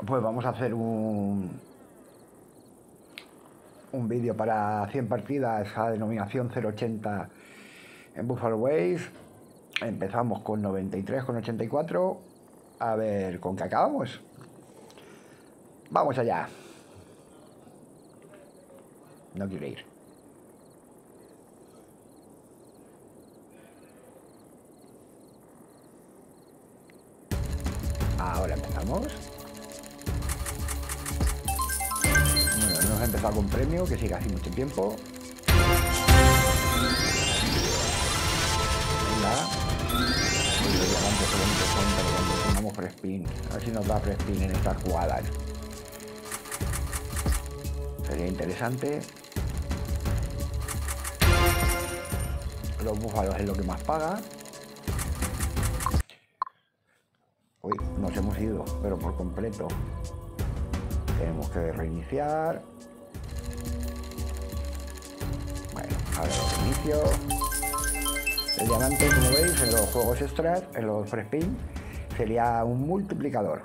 Pues vamos a hacer un vídeo para 100 partidas a denominación 080 en Buffalo Ways. Empezamos con 93,84. A ver con qué acabamos. Vamos allá. No quiero ir. Ahora empezamos. Bueno, hemos empezado con premio, que sigue así mucho tiempo. Venga. Uy, los diamantes son bonitos son, pero cuando tengamos free spin. A ver si nos da free spin en estas jugadas. Sería interesante. Los búfalos es lo que más paga. Uy, nos hemos ido, pero por completo. Tenemos que reiniciar. Bueno, ahora lo reinicio. El diamante, como veis, en los juegos extras, en los free spin, sería un multiplicador.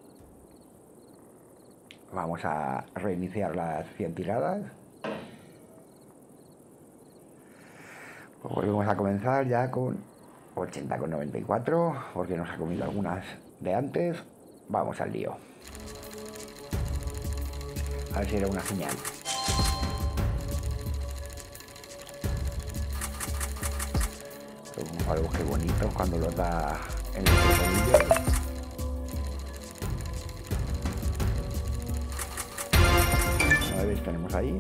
Vamos a reiniciar las 100 tiradas. Pues volvemos a comenzar ya con 80,94, porque nos ha comido algunas de antes. Vamos al lío. A ver si era una señal. Los búfalos, qué bonitos cuando los da en los bolillos. A ver, tenemos ahí.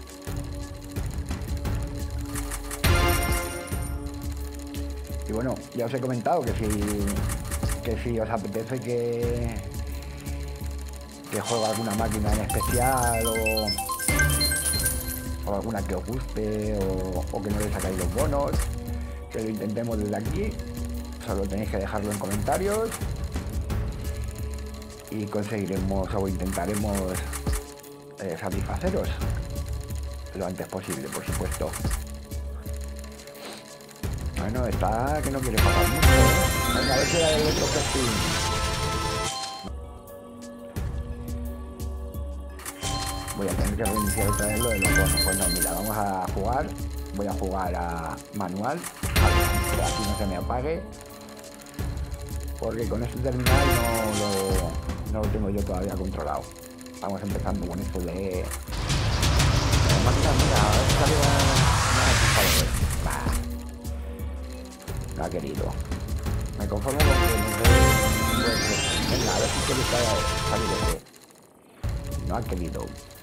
Y bueno, ya os he comentado que si os apetece que juegue alguna máquina en especial o alguna que os guste o que no le sacáis los bonos, que lo intentemos desde aquí. Solo tenéis que dejarlo en comentarios y conseguiremos o intentaremos satisfaceros lo antes posible, por supuesto. Bueno, está que no quiere pagar mucho, ¿eh? Venga, a ver si era el otro casting. Voy a tener que reiniciar otra vez lo de los bonos. Pues no, mira, vamos a jugar. Voy a jugar a manual. A ver, aquí no se me apague. Porque con este terminal no lo tengo yo todavía controlado. Vamos empezando con esto de máquinas. Mira, a ver si sale no ha querido. Me conformo con que no sé. Venga, a ver si quiere salir de este. No ha querido.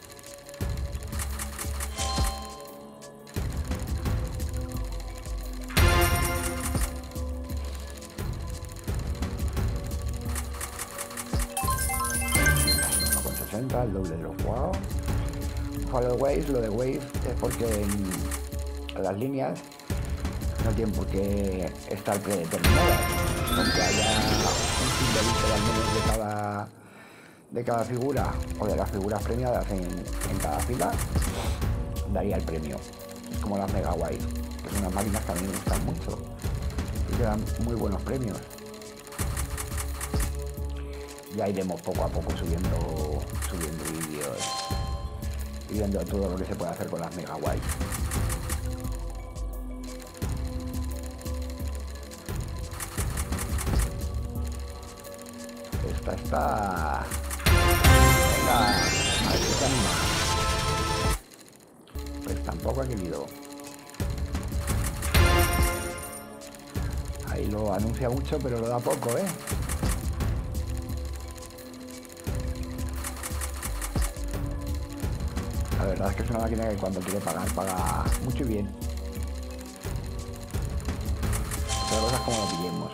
$1,60, el doble de los jugados. Follow Waves, lo de Wave es porque en las líneas no tienen por qué estar predeterminadas, aunque haya un simbolito al menos de cada figura o de las figuras premiadas en cada fila, daría el premio. Es como las Mega Wise, que son unas máquinas que a mí me gustan mucho y que dan muy buenos premios. Ya iremos poco a poco subiendo vídeos y viendo todo lo que se puede hacer con las Mega Wise. Está. Venga, a ver si te anima. Pues tampoco ha querido. Ahí lo anuncia mucho, pero lo da poco, ¿eh? La verdad es que es una máquina que cuando quiere pagar, paga mucho y bien. Otra cosa es como lo pillemos.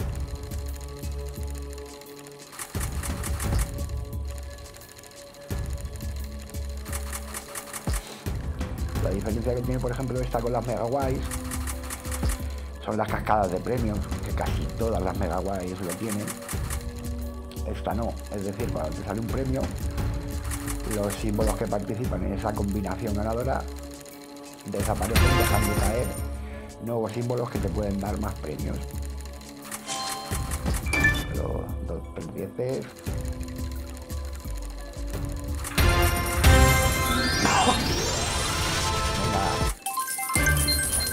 La diferencia que tiene, por ejemplo, esta con las Mega Wise son las cascadas de premios, que casi todas las Mega Wise lo tienen. Esta no, es decir, cuando te sale un premio, los símbolos que participan en esa combinación ganadora desaparecen, dejando caer nuevos símbolos que te pueden dar más premios. Pero 2 3 10.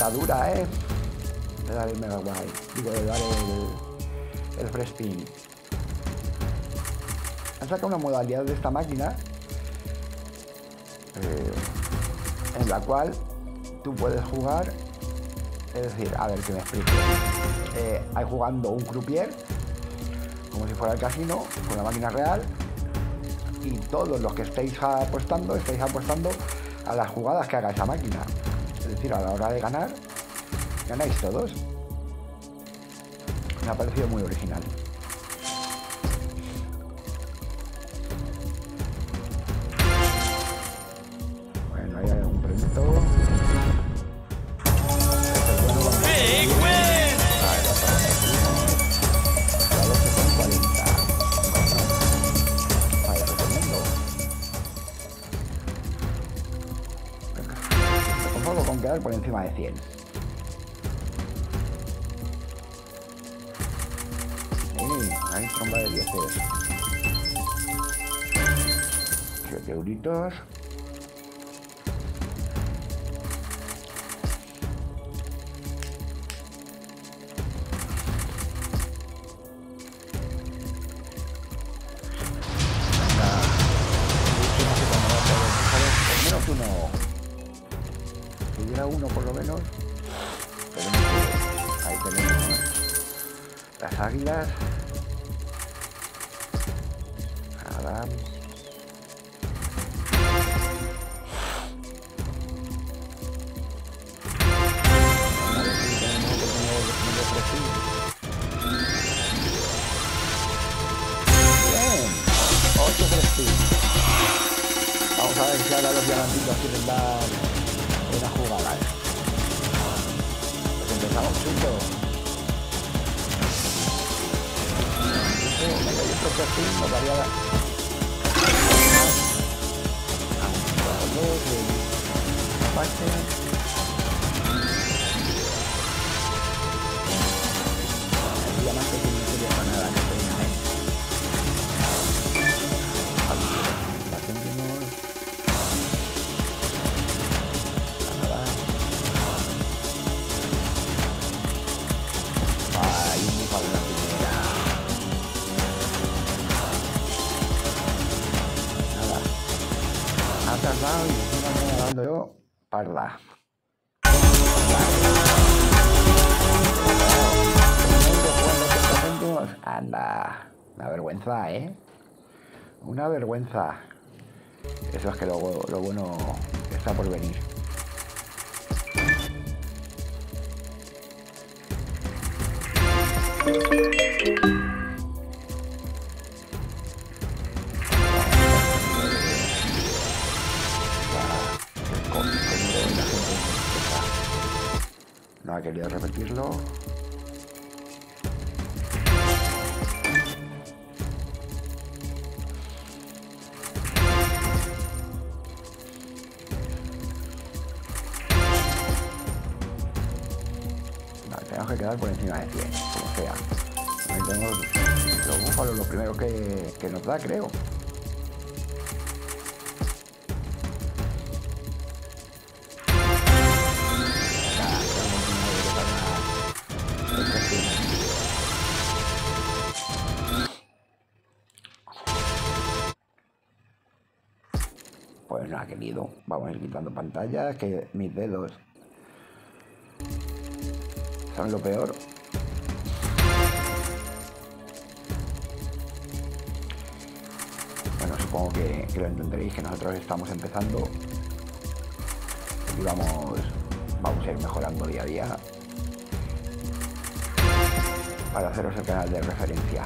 está dura, ¿eh? De dar el Mega Guay. Digo, de dar el Fresh Spin. Han sacado una modalidad de esta máquina en la cual tú puedes jugar, es decir, a ver que me explique. Hay jugando un croupier, como si fuera el casino, con la máquina real, y todos los que estáis apostando a las jugadas que haga esa máquina. Es decir, a la hora de ganar, ganáis todos. Me ha parecido muy original. Bueno, ahí hay un premio. ¡Big win! Vale, la 12,40. Vale, recomiendo. Me conformo con quedar por encima de 100. Hay tromba de 10 euros. 7 euritos. Menos uno. Si hubiera uno por lo menos. Ahí tenemos las águilas. Nada. Bien. 8 Prestige. Vamos a ver si ahora los diamantitos quieren dar buenas jugadas. Pues empezamos chicos. Me cayó otro Prestige, nos daría la... El diamante que no sería para nada, que pena, la tenemos. Nada. Ay, un para la primera. Nada. Ha tardado y encima me he dado yo parda. Anda, una vergüenza, ¿eh? Una vergüenza. Eso es que luego lo bueno está por venir. No ha querido repetirlo. Vale, tenemos que quedar por encima de 100, como sea. Ahí tenemos los búfalos, lo primero que nos da, creo. Pues no ha querido. Vamos a ir quitando pantallas, que mis dedos son lo peor. Bueno, supongo que lo entenderéis, que nosotros estamos empezando y vamos a ir mejorando día a día para haceros el canal de referencia.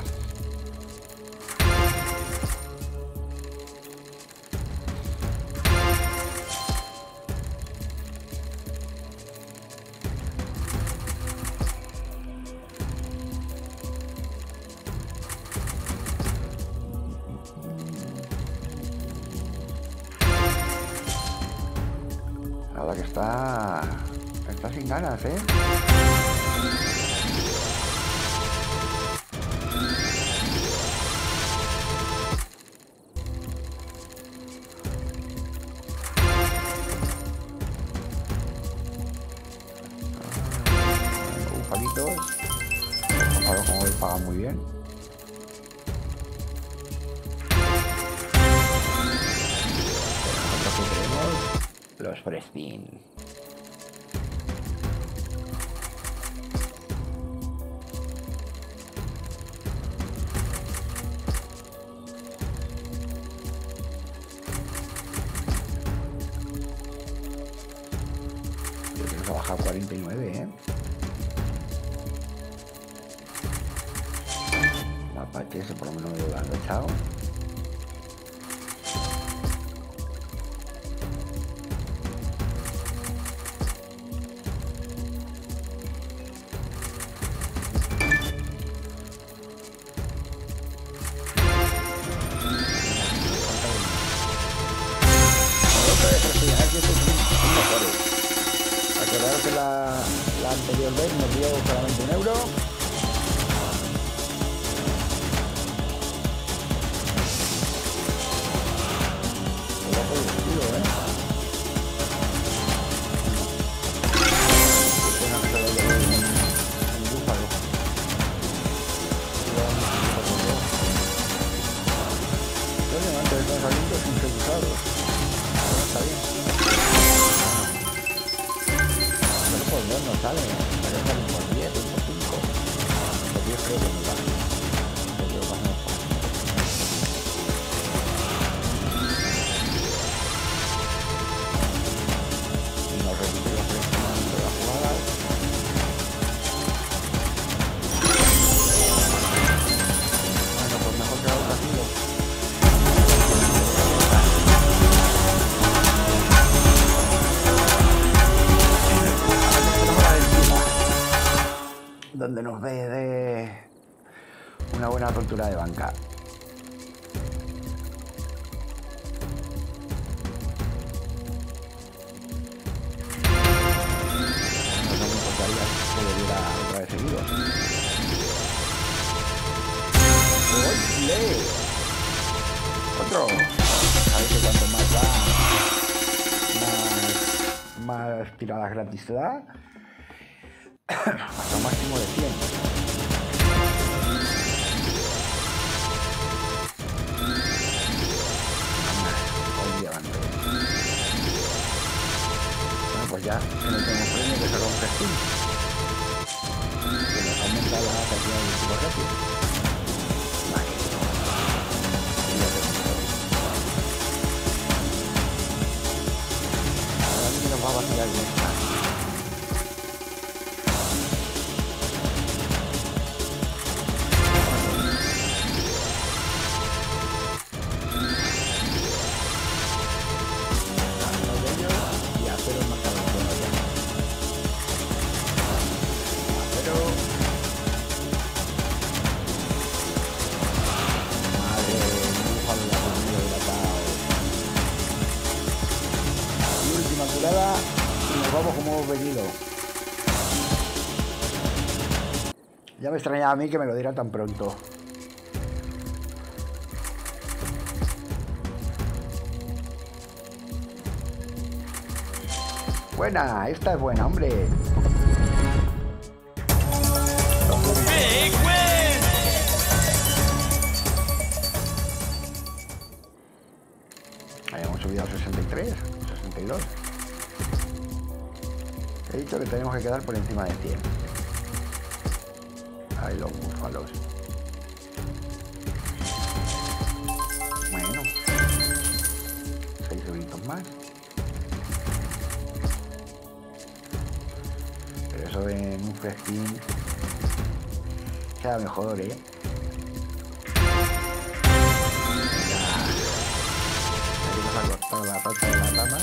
Nada, que está sin ganas, ¿eh? pagan muy bien. Pero nosotros que queremos los Prestin. Ha bajado 49, ¿eh? Mapache, ese por lo menos me lo han echado. Acordaros que la anterior vez nos dio solamente €1. Era por el estilo, ¿eh? Tengo que solo llevar un búfalo. Los diamantes están saliendo sin ser usados. Ahora está bien. Por 2 no sale, pero salen por 10, por 5. Por 10 creo que no vale. Pero pasamos por. Y nos repite los 3 comandos de las jugadas. Bueno, pues mejor que ahora así. Donde nos ve de una buena cultura de banca. No me importaría que lo diera otra vez seguido. ¡Ole! Otro. Sabéis que cuanto más va, más tiradas gratis te da. Hasta un máximo de 100. Obviamente. Bueno, pues ya que no tenemos premio que saca un festín. Que nos aumenta la cantidad de tiros rápidos. Vale. Y ya tenemos todo. Ahora sí nos va a vaciar bien esta. Y nos vamos como hemos venido. Ya me extrañaba a mí que me lo diera tan pronto. Buena, esta es buena, hombre. Habíamos subido a 63, 62. He dicho que tenemos que quedar por encima de 100. Ahí los búfalos. Bueno. 6 euritos más. Pero eso en un festín queda mejor, ¿eh? Aquí nos ha cortado la pata de la tama.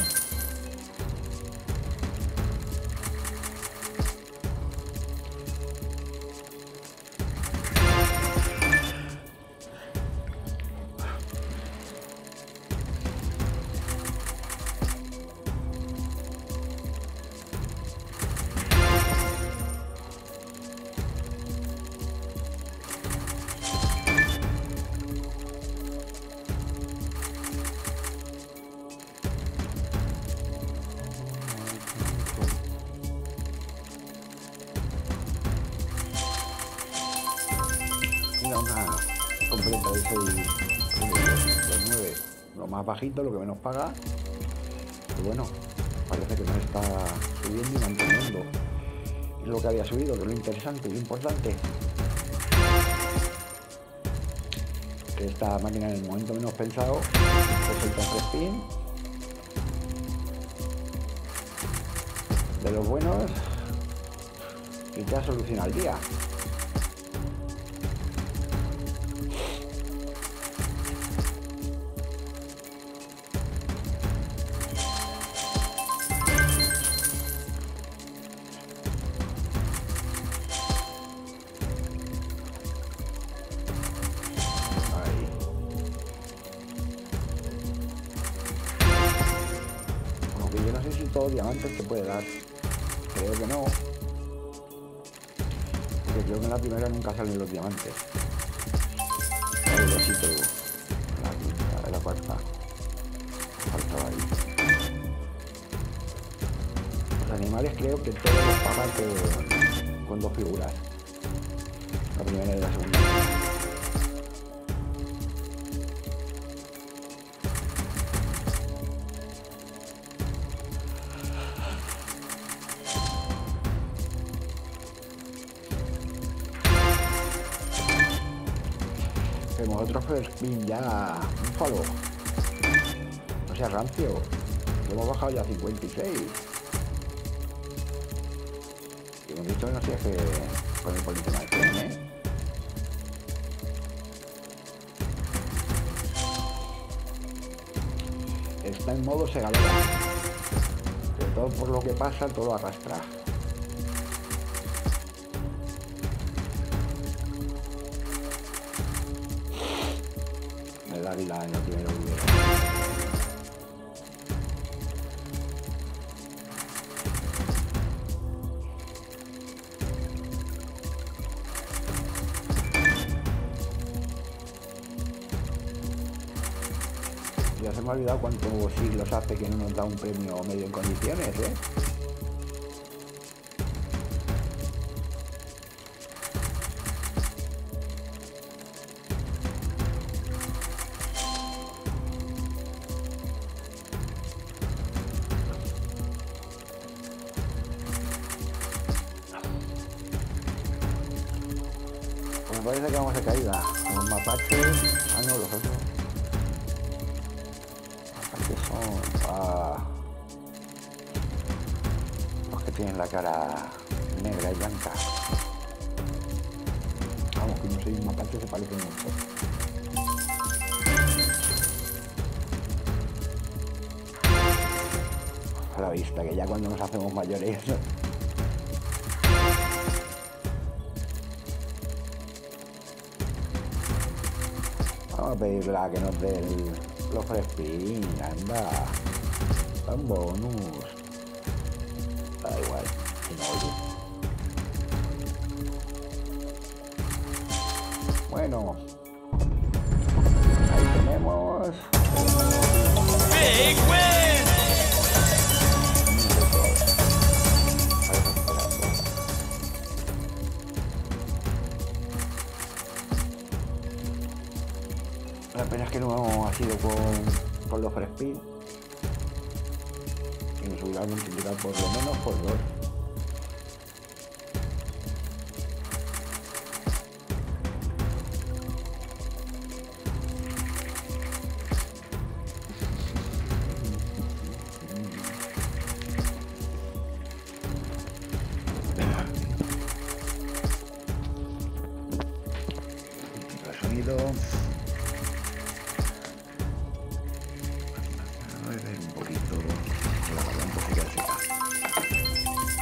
6, los 9, lo más bajito, lo que menos paga. Y bueno, parece que no está subiendo y manteniendo. Es lo que había subido, que es lo interesante y lo importante. Que esta máquina en el momento menos pensado, es el cofre spin. De los buenos, y te ha solucionado el día. Yo no sé si todo diamantes te puede dar. Creo que no. Porque creo que en la primera nunca salen los diamantes. Pero sí tengo. La quinta, la cuarta. Faltaba ahí. Los animales creo que todos los pagan con 2 figuras. La primera y la segunda. Tenemos otro first spin ya, un falo. No sea rancio. Hemos bajado ya a 56. Y hemos visto que no sé que con el político de tren, ¿eh? Está en modo segadora. Que todo por lo que pasa, todo lo arrastra. El águila en el primer video. Ya se me ha olvidado cuántos siglos hace que no nos da un premio medio en condiciones, ¿eh? Me parece que vamos a caída. Los mapaches. Ah, no, los otros. Mapaches son. Los que tienen la cara negra y blanca. Vamos, que no soy un mapache, se parecen mucho. A la vista, que ya cuando nos hacemos mayores. Vamos a pedirla que nos dé los frespin, anda. Un bonus. Da igual, si no oye. Bueno. Ahí tenemos. Big win. La pena es que no ha sido con los frespin. Y nos hubiera multiplicado por lo menos por 2. El sonido. Un poquito, la verdad, un poquito así.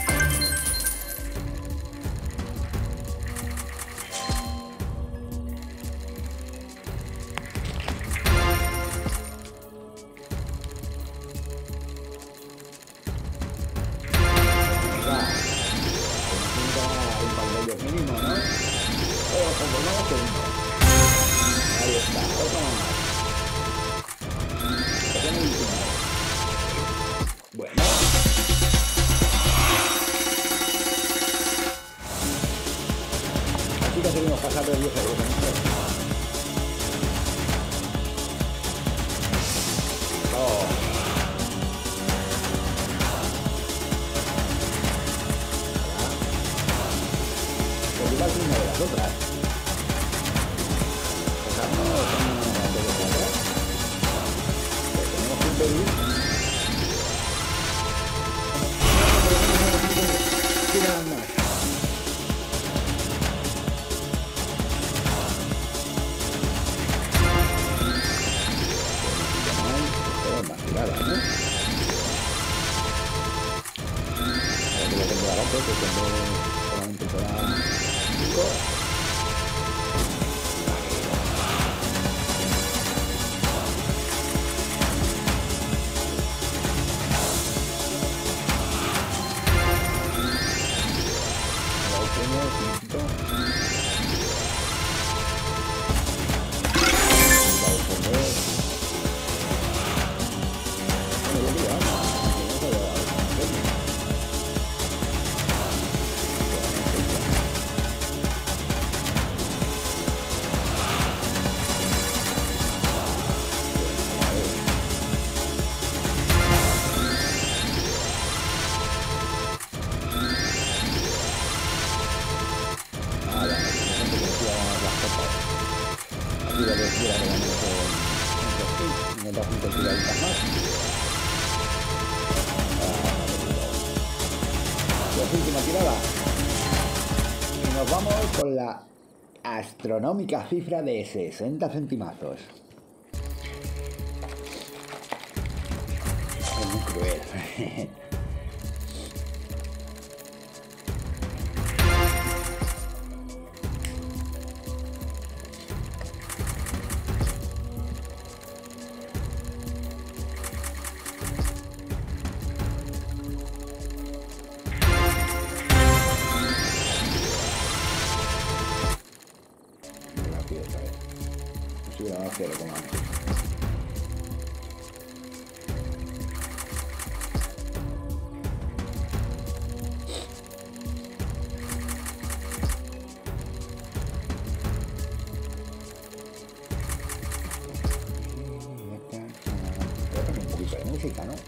nosotras. Dejadnos antes de cerrar. Que tenemos que impedir. Tiran más. Más tiradas, ¿no? Ahora que lo tengo barato, que tengo solamente para 5. Última tirada y nos vamos con la astronómica cifra de 60 centimazos. Es muy cruel. Cero como antes. Voy a poner un poquito de música, ¿no?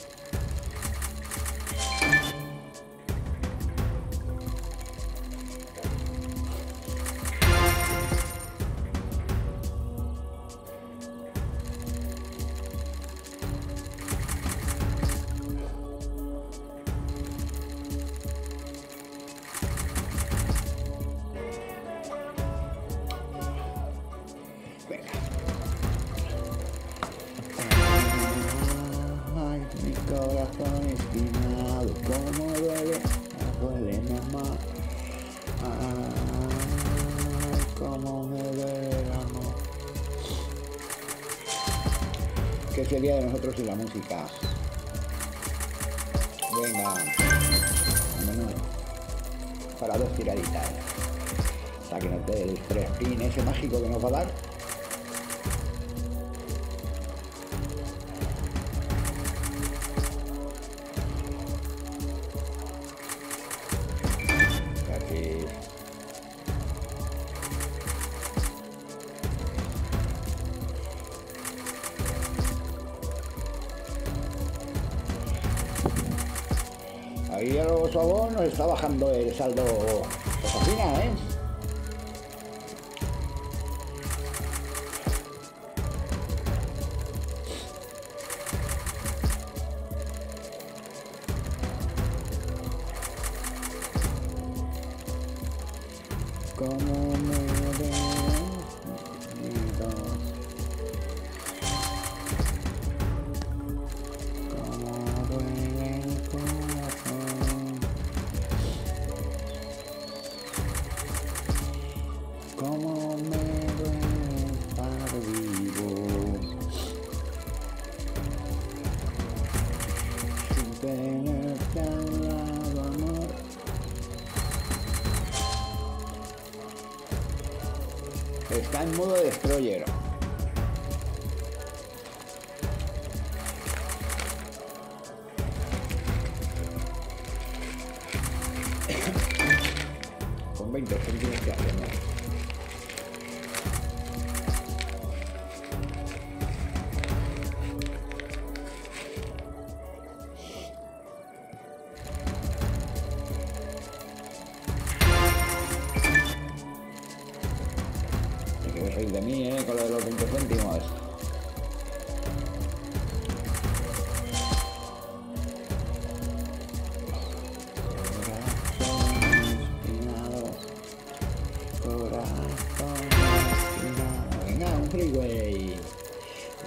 Corazón estimado, como duele, duele mamá. Ay, cómo me duele el amor. ¿Qué sería de nosotros sin la música? Venga, vámonos. Para 2 tiraditas. Hasta que nos dé el 3 pin ese mágico que nos va a dar. Ahí el Sobón nos está bajando el saldo cocina, ¿eh? Como me Cómo me duele estar vivo sin tenerte al lado, amor. Está en modo destroyer. Con 20 centímetros que hacemos.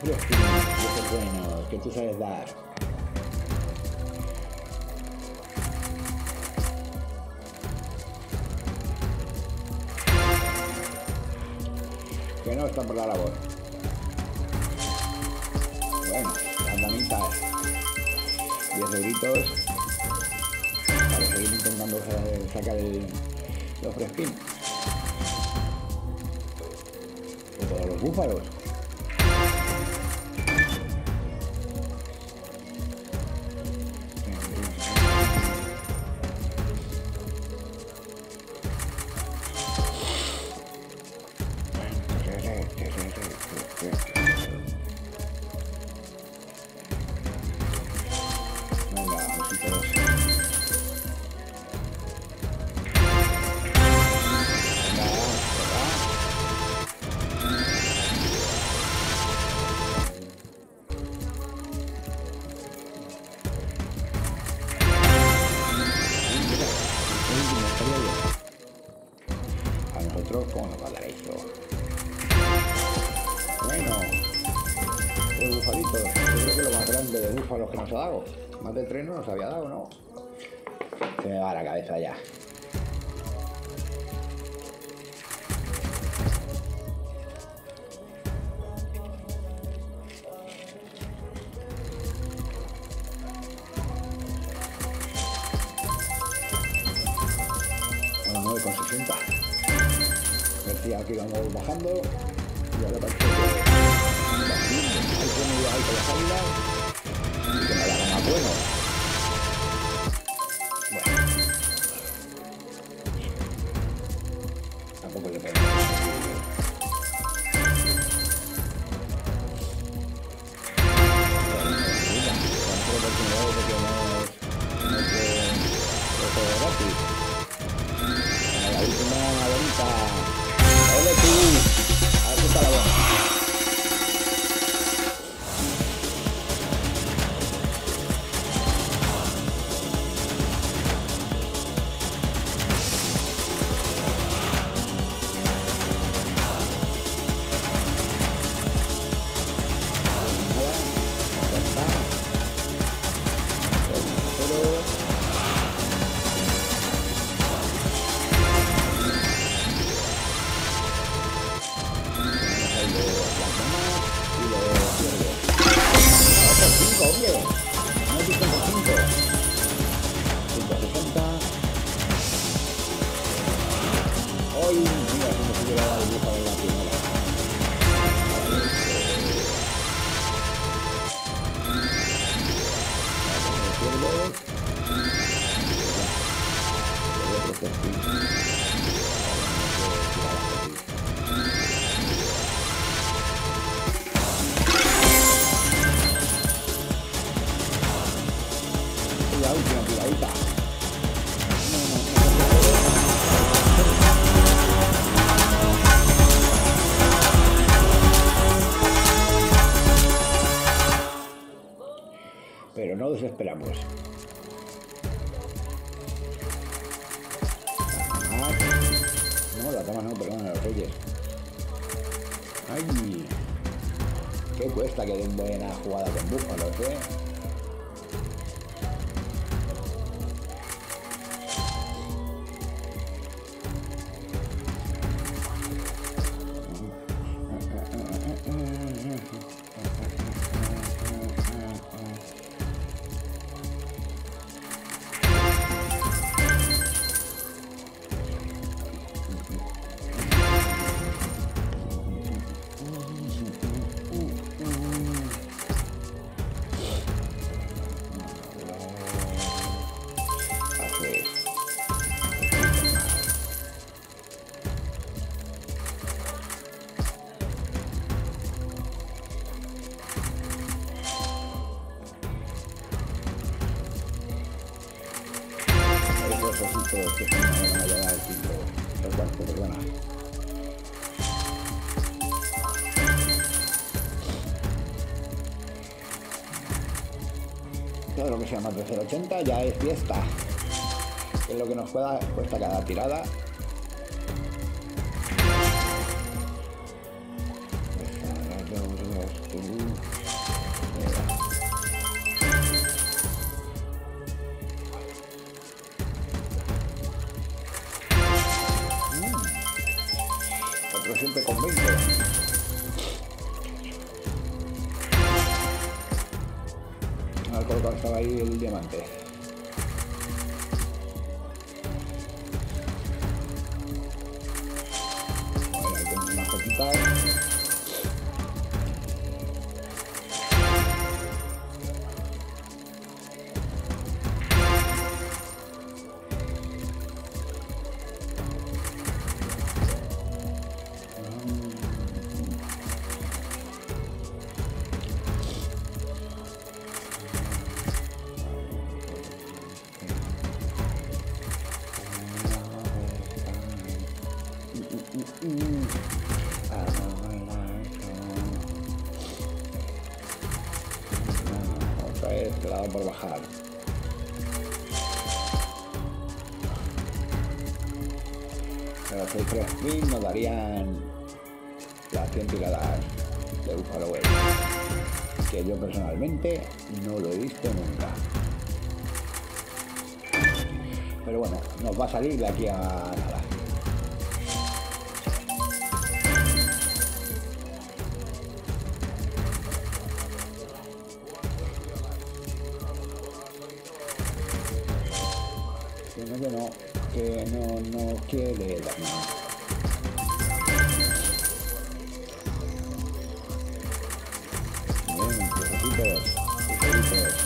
Fresquín, que es bueno, que tú sabes dar. Que no están por la labor. Bueno, las damitas, 10 euritos para seguir intentando sacar los fresquín. O todos los búfalos. ¿Cómo nos va a dar esto? Bueno, los bufalitos, yo creo que lo más grande de búfalos que nos ha dado. Más de 3 no nos había dado, ¿no? Se me va la cabeza ya. Bueno, 9,60. Aquí vamos bajando y ahora parece que va subiendo. Hay que medir ahí con las águilas y que me haga más bueno. Tampoco le pego. Oportunidades de que no juego gratis. La última bonita. ¡Ole tú! A ver si está la buena. Pero no desesperamos. No, la cama no, perdón, los reyes. ¡Ay! ¿Qué cuesta que den buena jugada con búfalos, eh? Todos que se me van a llevar el quinto, el cuarto, perdona. Todo lo que sea más de 0,80 ya es fiesta. Es lo que nos cuesta cada tirada. colocado estaba ahí el diamante. Bueno, ahí tengo unas cositas. Otra vez te la da por bajar. Pero 6 3 nos darían las 100 tiradas de Buffalo Wave, que yo personalmente no lo he visto nunca. Pero bueno, nos va a salir de aquí a nada. Que no quiere dar nada. Bien, pececitos.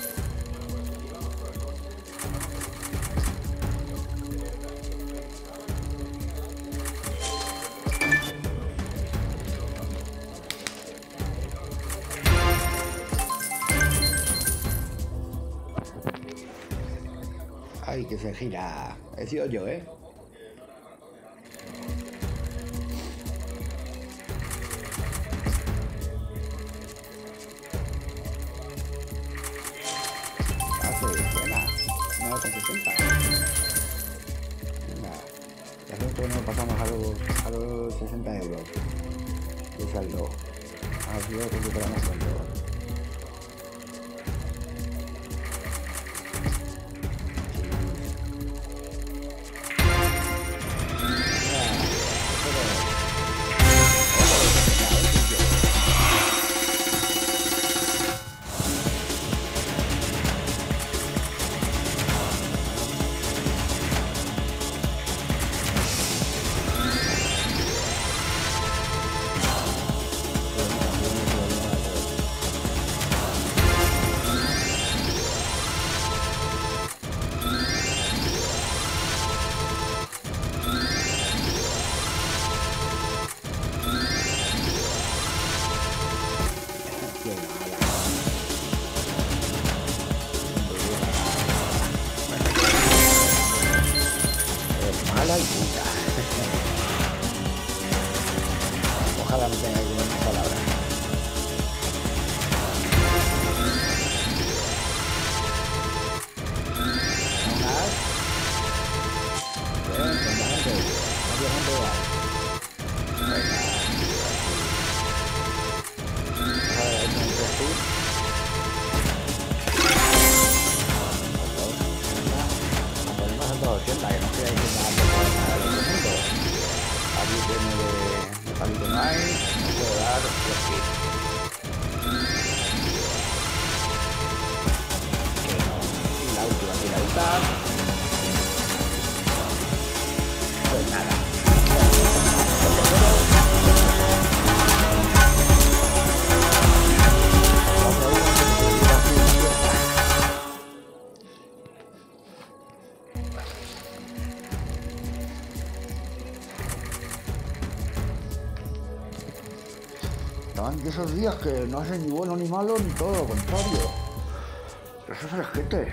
Ay, que se gira. He sido yo, ¿eh? Buena. 9,60. Venga. Ya creo que nos pasamos a los 60 euros de saldo. Así lo recuperamos pronto. Ojalá no tenga alguna palabra. No hay, no puedo dar los kits. Y la última tiradita. Pues nada. Estaban de esos días que no hacen ni bueno ni malo ni todo lo contrario. Eso es el gente.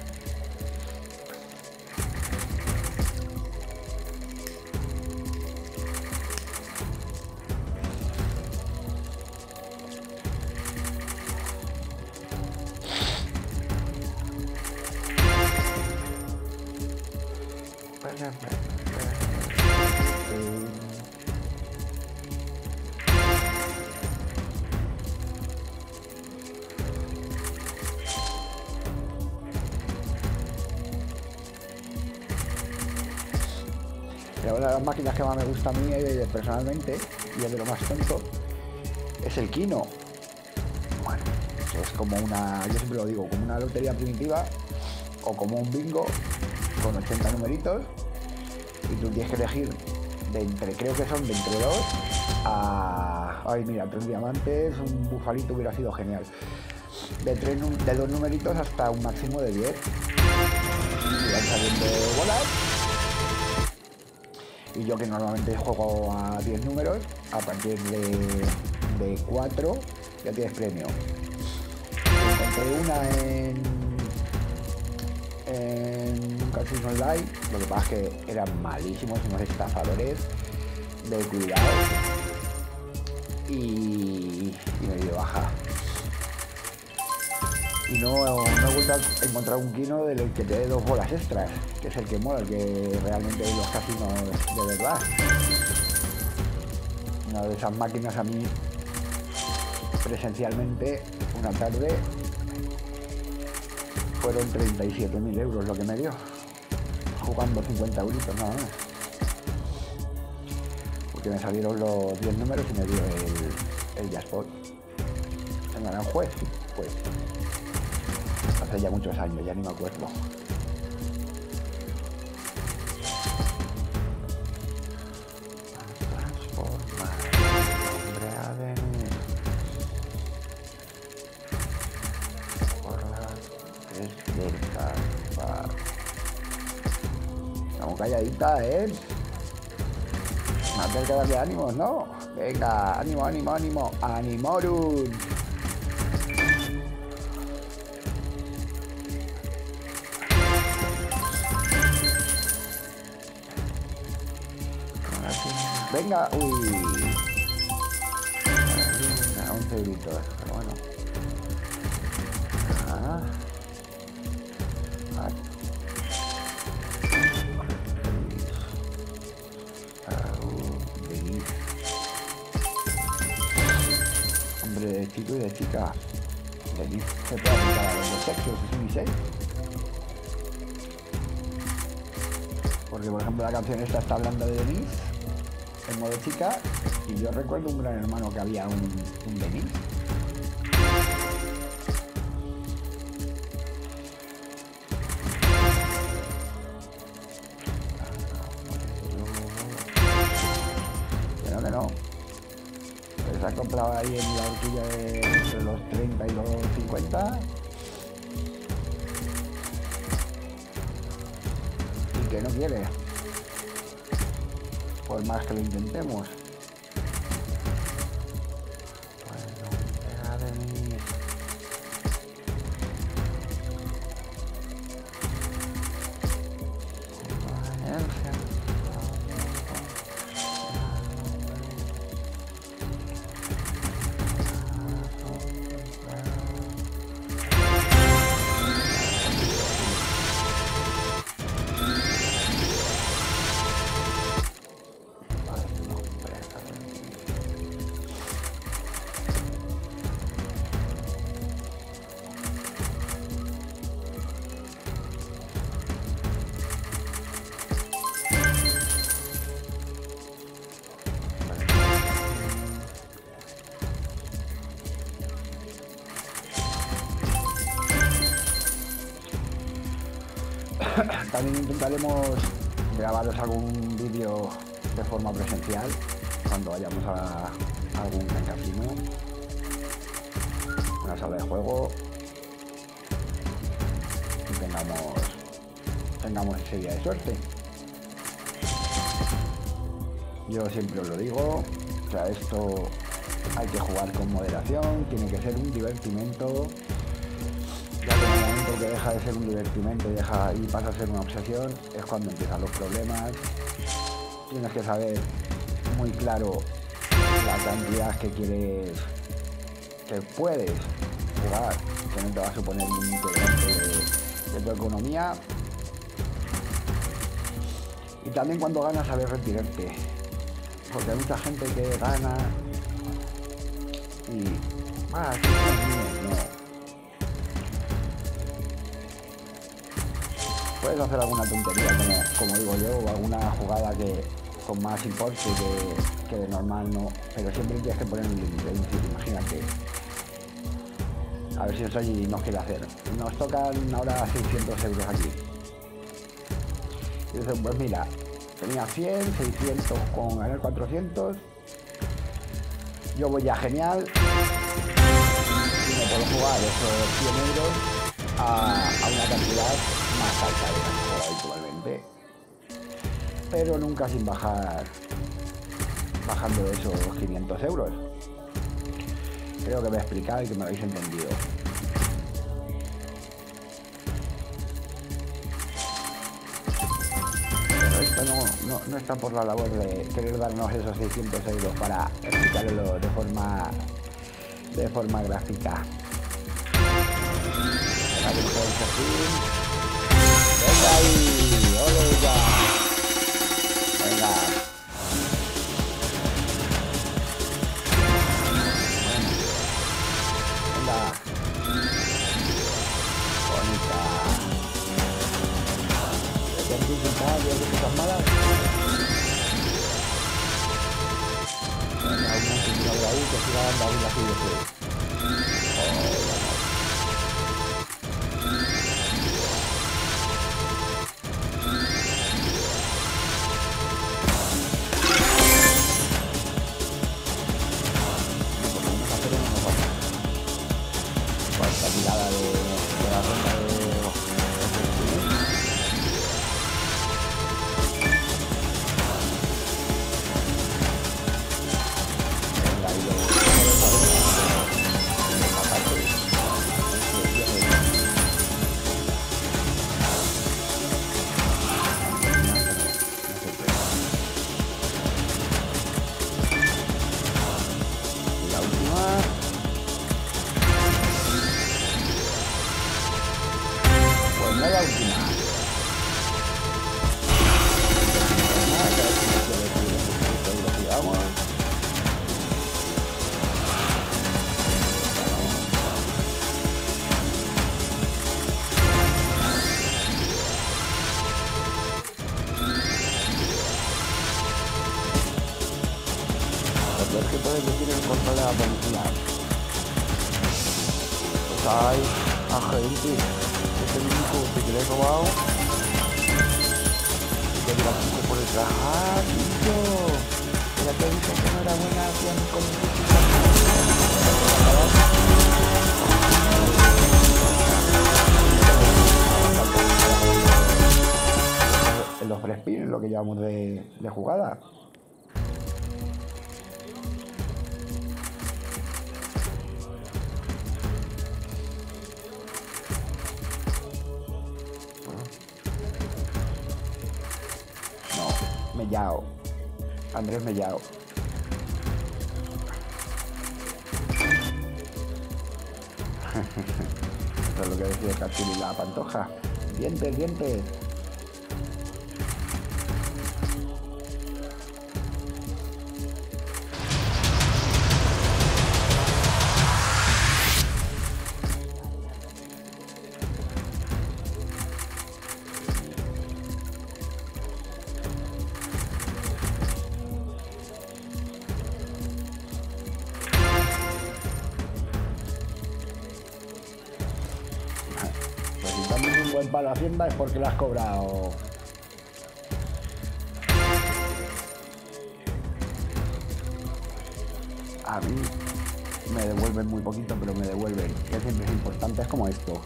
Pero una de las máquinas que más me gusta a mí personalmente, y es de lo más tonto, es el Kino. Bueno, es como una, yo siempre lo digo, como una lotería primitiva o como un bingo con 80 numeritos y tú tienes que elegir de entre, creo que son de entre 2 a... Ay, mira, 3 diamantes, un bufalito hubiera sido genial. De 2 numeritos hasta un máximo de 10. Y van saliendo bolas. Y yo que normalmente juego a 10 números, a partir de 4 ya tienes premio. Encontré una en un casino online, lo que pasa es que eran malísimos, unos estafadores de cuidado y me dio baja. Y no he vuelto a encontrar un kino del que te dé 2 bolas extras, que es el que mola, el que realmente los casinos de verdad. Una de esas máquinas a mí presencialmente una tarde fueron 37.000 euros lo que me dio, jugando 50 euritos nada más. Porque me salieron los 10 números y me dio el jackpot. En Aranjuez, pues. Hace ya muchos años, ya ni me acuerdo. Transformar, hombre a venir por las descargas. Estamos calladita, Más cerca de ánimos, ¿no? Venga, ánimo, ánimo, ánimo, animorum. Venga, uy. 11 euritos, pero bueno. Hombre, de chico y de chica. Denise se puede aplicar a los dos sexos, es unisex. Porque por ejemplo la canción esta está hablando de Denise en modo chica, y yo recuerdo un Gran Hermano que había un Denise. Que no. Pues se ha comprado ahí en la horquilla de entre los 30 y los 50. Y que no quiere. Por más que lo intentemos. Bueno, deja de mí. También intentaremos grabaros algún vídeo de forma presencial cuando vayamos a algún gran casino, una sala de juego, y tengamos ese día de suerte. Yo siempre os lo digo, o sea, esto hay que jugar con moderación, tiene que ser un divertimento. Ya que en el momento que deja de ser un divertimento y pasa a ser una obsesión, es cuando empiezan los problemas. Tienes que saber muy claro la cantidad que quieres, que puedes jugar, que no te va a suponer ningún incremento de tu economía. Y también cuando ganas, saber retirarte, porque hay mucha gente que gana y no. Puedes hacer alguna tontería, como digo yo, o alguna jugada que con más importe que de normal no, pero siempre tienes que poner un límite. Imagínate, A ver si eso allí nos quiere hacer. Nos tocan ahora 600 euros aquí. Y dice, pues mira, tenía 100, 600 con ganar 400. Yo voy ya genial. Y me puedo jugar esos 100 euros a una cantidad más alta de la que juego habitualmente. Pero nunca sin bajando esos 500 euros. Creo que me he explicado y que me habéis entendido. Pero esto no está por la labor de querer darnos esos 600 euros para explicarlo de forma gráfica. Venga ahí, ole ya. Venga. Ay, agente, este único que le he robado. Y le digo por detrás, ¡ah, tío! Ya te dije que no era buena acción con en los prespins, lo que llevamos de jugada. Mellao. Andrés Mellao. Esto es lo que decía Capsul y la Pantoja. Dientes, dientes. Para la hacienda es porque la has cobrado. A mí me devuelven muy poquito, pero me devuelven, que siempre es importante, es como esto.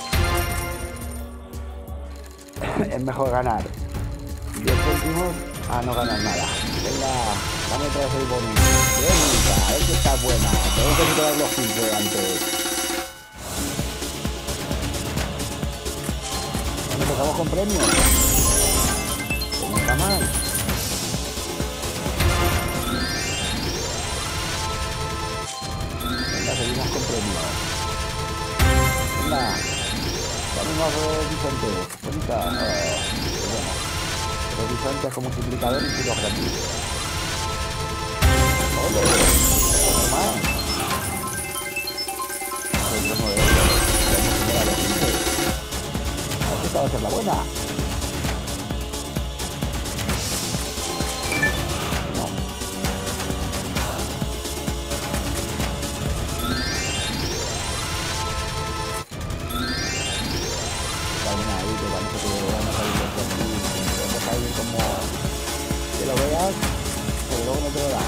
Es mejor ganar 10 céntimos a no ganar nada. Venga, dame otra vez el bonus. Venga, a ver si está buena. Tengo que superar los 15 antes. Empezamos con premios. No está mal. Venga, seguimos con premios. Venga. Vamos a Vicente. Bonita. Bueno. Pero Vicente es como multiplicador y tiro gratis. ¡Ole! ¿Cómo más? Esta va a ser la buena. No. ahí como que lo veas, pero luego no te lo da.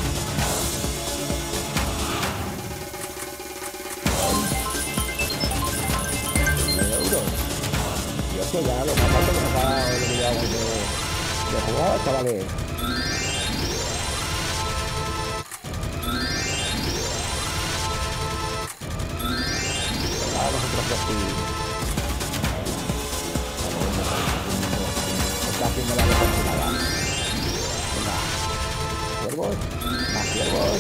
Yo sé ya lo más alto que nos ha dado lo que llevamos de jugar, chavales. Venga, nosotros que sí. Está haciendo la desconfinada. Venga. Ciervos. Más ciervos.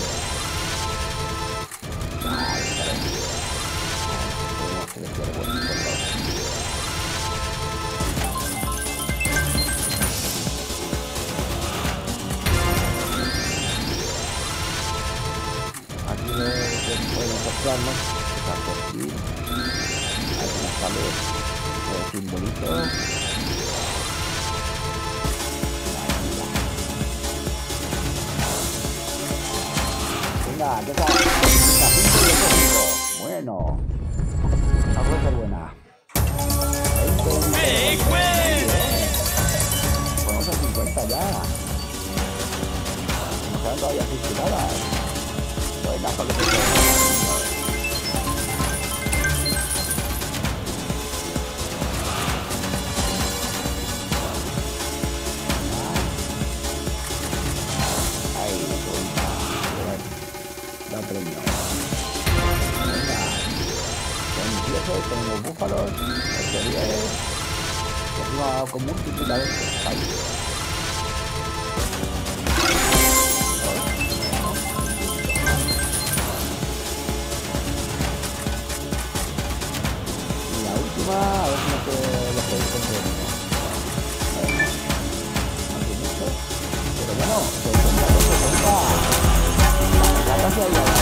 Vale, vale. Tenemos que decir buenos ciervos. Aquí lo que podemos encontrarnos es aquí. Aquí nos sale el simbolito. Venga, ¿qué tal? Bueno, esa puede ser buena. Vamos a 50 ya. Nos quedan todavía 6 tiradas. Venga, con lo que sea. Ahí, da premio. Venga. Tenemos búfalos, este 10. Y encima con multiplicadores. Ahí. A ver si no te lo podéis conseguir. No tiene mucho. Pero bueno, se cuenta. La casa ya la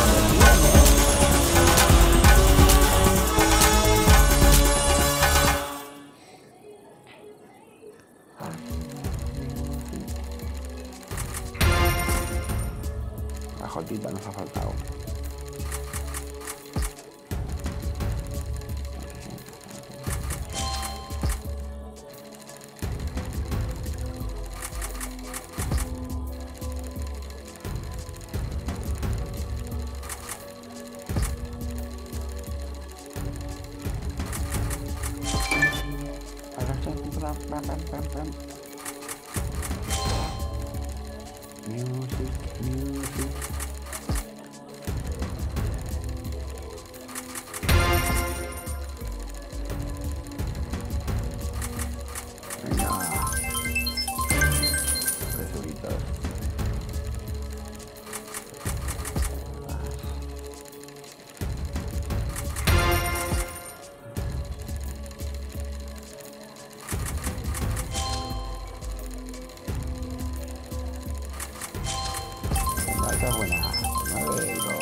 la jotita nos ha faltado. Music. Venga. Tesoritos. Esta buena. 9 y 2.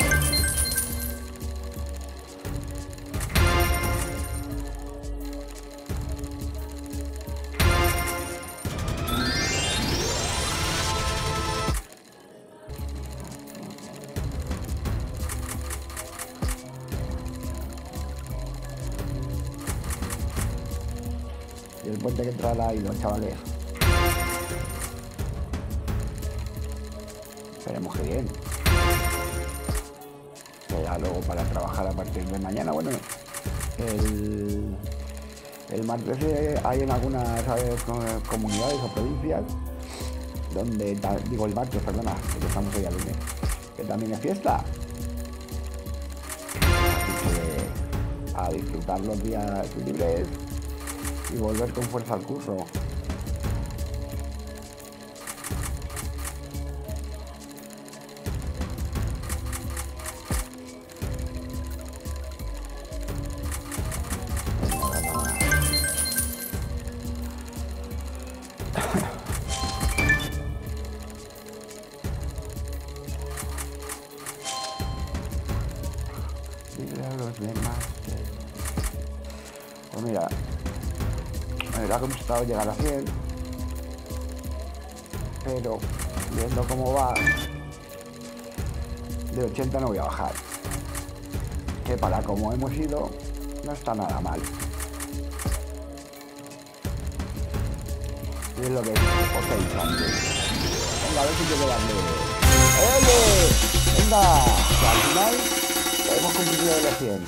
Y el puente que entra la hilo, chavales. Esperemos que bien. Ya luego para trabajar a partir de mañana. Bueno, el martes hay en algunas comunidades o provincias donde, digo el martes, perdona, que estamos hoy a lunes, que también es fiesta. Así que a disfrutar los días libres y volver con fuerza al curso. Los demás. Pues mira, me hubiera gustado llegar a 100, pero viendo cómo va, de 80 no voy a bajar, que para como hemos ido no está nada mal. Y es lo que os he dicho antes. Venga, a ver si te darle. ¡Ole! Venga, que al final hemos cumplido los 100.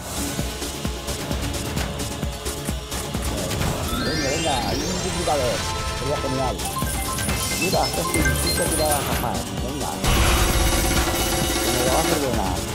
Venga, hay un multiplicador. Sería genial. Mira, esto es 5 tiradas jamás. Venga. Que me lo va a perdonar.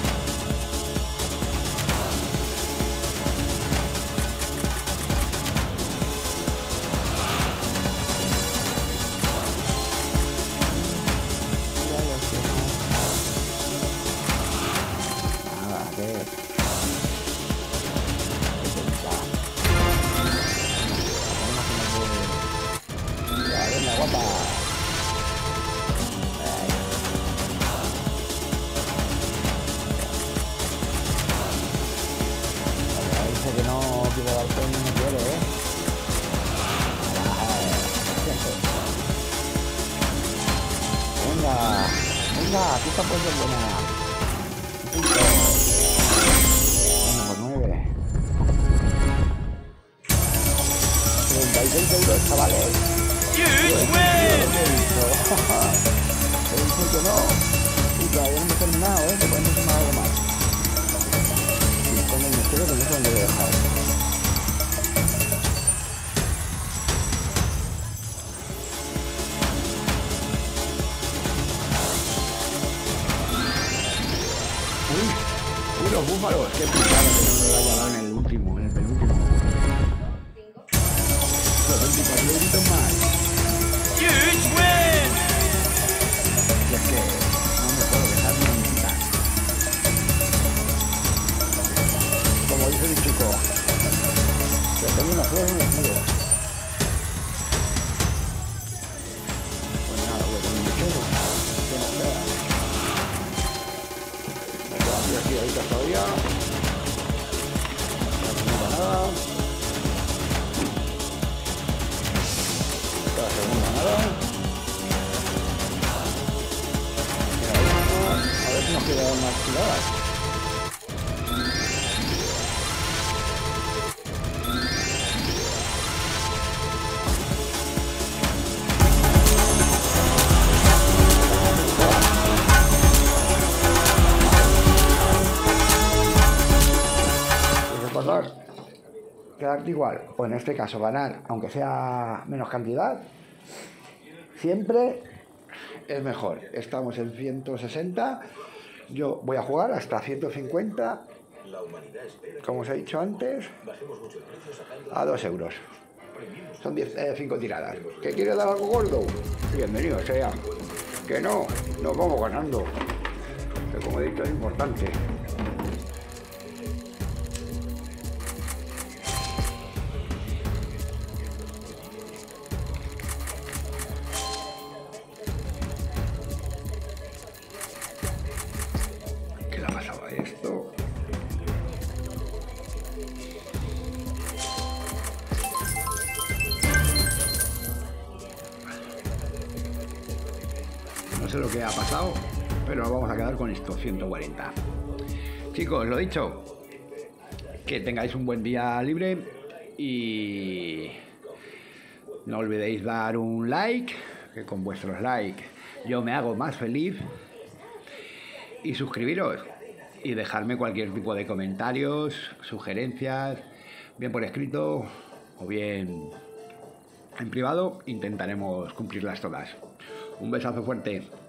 Que no quiero dar premio, no quiere, venga, aquí está pues buena. Punto. Bueno, por 9. 36 euros, chavales. He dicho que no. Y todavía no me he terminado, que podemos tomar algo más. Y con el misterio que no sé dónde lo he dejado. Uy, los búfalos, qué picado que no me lo haya dado en el último, en el penúltimo. Los 24 euritos más. Huge win. Y es que no me puedo dejar ni un titán. Como dice el chico, que tengo una flor en el escudo. Pues nada, voy a poner mi chero, que no sea. Me quedan 10 tiraditas todavía. No tengo nada. La segunda nada. A ver si nos queda más tiradas. Quedarte igual, o en este caso ganar, aunque sea menos cantidad, siempre es mejor. Estamos en 160, yo voy a jugar hasta 150, como os he dicho antes, a 2 euros. Son 5 tiradas. ¿Que quiere dar algo gordo? Bienvenido sea. Que no, nos vamos ganando. Que como he dicho es importante. ¿Qué le ha pasado a esto? No sé lo que ha pasado, pero nos vamos a quedar con esto, 140. Chicos, lo dicho, que tengáis un buen día libre y no olvidéis dar un like, que con vuestros likes yo me hago más feliz, y suscribiros y dejarme cualquier tipo de comentarios, sugerencias, bien por escrito o bien en privado, intentaremos cumplirlas todas. Un besazo fuerte.